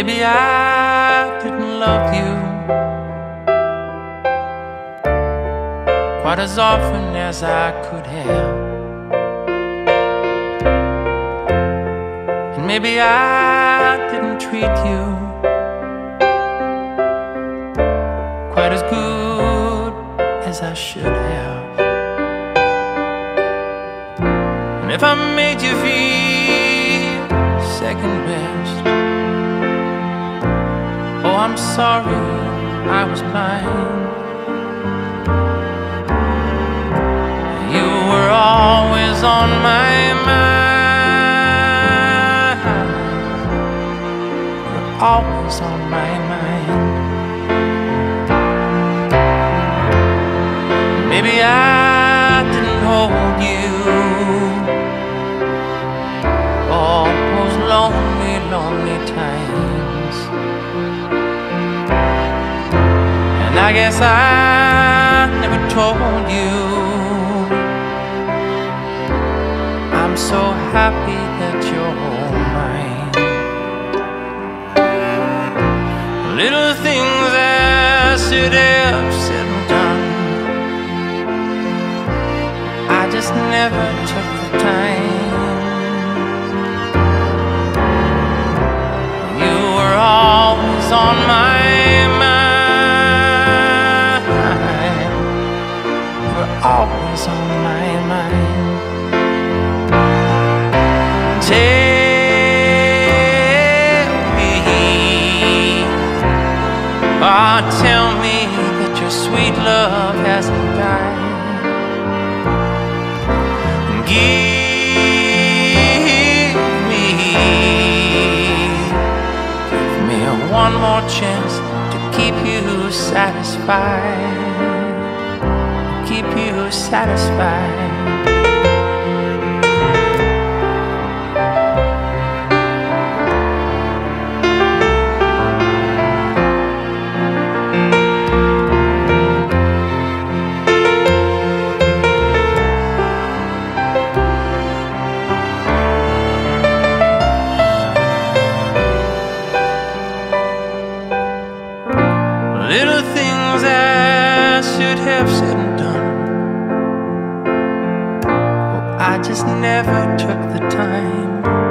Maybe I didn't love you quite as often as I could have, and maybe I didn't treat you quite as good as I should have. And if I made you feel second best, oh, I'm sorry, I was blind. You were always on my mind. You're always on my mind. Maybe I didn't hold you all those lonely, lonely times, and I guess I never told you I'm so happy that you're mine. Little things I should have said and done, I just never took the time. You were always on my mind. You were always on my mind. Tell me that your sweet love hasn't died. Give me one more chance to keep you satisfied, keep you satisfied. Little things I should have said and done, oh, I just never took the time.